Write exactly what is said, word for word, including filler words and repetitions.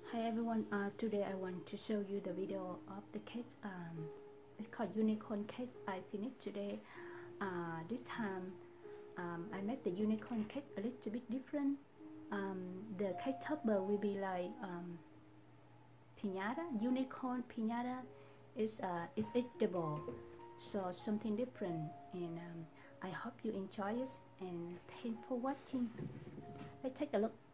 Hi everyone, uh, today I want to show you the video of the cake. Um, it's called unicorn cake. I finished today. Uh, this time um, I made the unicorn cake a little bit different. Um, the cake topper will be like um, piñata. Unicorn piñata is uh, is eatable, so something different. And um, I hope you enjoy it. And thanks for watching. Let's take a look.